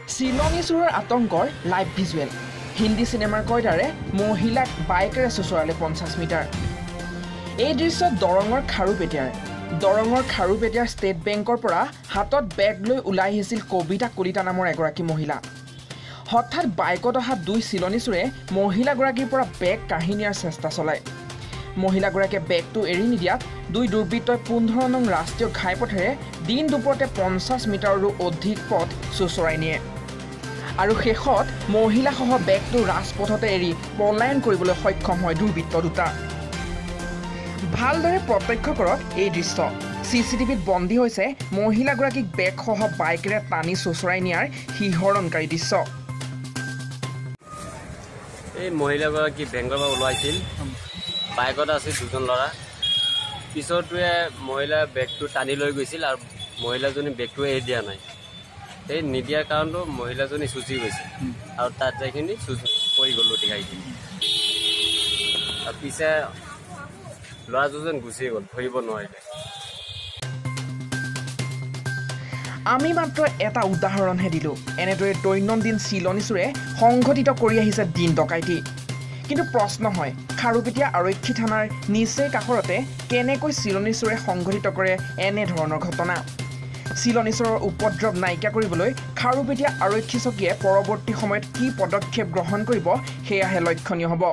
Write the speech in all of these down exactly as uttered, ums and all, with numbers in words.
চিলনী চোৰৰ আতংকৰ লাইভ ভিজুৱেল হিন্দী চিনেমাৰ কয়দাৰে মহিলাক বাইকেৰে চোচৰালে পঞ্চাছ মিটাৰ এই দৃশ্য দৰঙৰ খাৰুপেটীয়াৰ দৰঙৰ খাৰুপেটীয়াৰ ষ্টেট বেংকৰ পৰা হাতত বেগ লৈ ওলাই আহিছিল কবিতা কলিতা নামৰ এগৰাকী মহিলা হঠাৎ বাইকত অহা দুই চিলনী চোৰে মহিলাগৰাকীৰ পৰা বেগ কাঢ়ি নিয়াৰ চেষ্টা চলায় মহিলাগৰাকীয়ে বেগটো এৰি নিদিয়াত দুই দুৰ্বৃত্তই পোন্ধৰ নং ৰাষ্ট্ৰীয় ঘাইপথেৰে দিন দুপৰতে পঞ্চাছ মিটাৰৰো অধিক পথ চোচৰাই নিয়ে আৰু শেষত মহিলাসহ বেগটো ৰাজপথতে এৰি পলায়ন কৰিবলৈ সক্ষম হয় দুৰ্বৃত্ত দুটা ভালদৰে প্ৰত্যক্ষ কৰক এই দৃশ্য চিচিটিভিত বন্দী হৈছে মহিলাগৰাকীক বেগসহ বাইকেৰে টানি চোচৰাই নিয়াৰ শিহৰণকাৰী দৃশ্য এই মহিলাগৰাকী বেংকৰ পৰা ওলাইছিল বাইকত আছিল দুজন ল'ৰা পিছৰটোৱে মহিলা বেগটো টানি লৈ গৈছিল আৰু মহিলাজনী বেগটো এৰি দিয়া নাই এই নিদিয়াৰ কাৰণটো মহিলাজনী চুচি গৈছিল আৰু তাত যাইখিনি পৰি গ'ল লুটিখাইখিনি আৰু পিছে ল'ৰা দুজন গুচি গ'ল ধৰিব নোৱাৰিলে আমি মাত্ৰ এটা উদাহৰণহে দিলোঁ এনেদৰে দৈনন্দিন চিলনী চোৰে সংঘটিত কৰি আহিছে দিন ডকাইতি কিন্তু প্ৰশ্ন হয় খাৰুপেটীয়া আৰক্ষী থানাৰ নিচেই কাষৰতে কেনেকৈ চিলনী চোৰে সংঘটিত কৰে এনেধৰণৰ ঘটনা চিলনী চোৰৰ উপদ্ৰৱ নাইকিয়া কৰিবলৈ খাৰুপেটীয়া আৰক্ষী চকীয়ে পৰৱৰ্তী সময়ত কি পদক্ষেপ গ্ৰহণ কৰিব সেয়াহে লক্ষণীয় হ'ব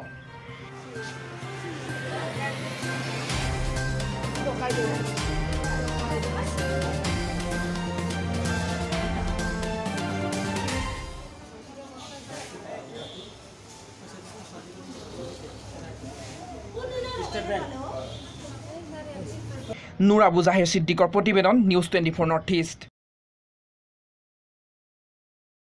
নুৰ আবু জাহিৰ সিদ্দিকৰ প্ৰতিবেদন news twenty four north east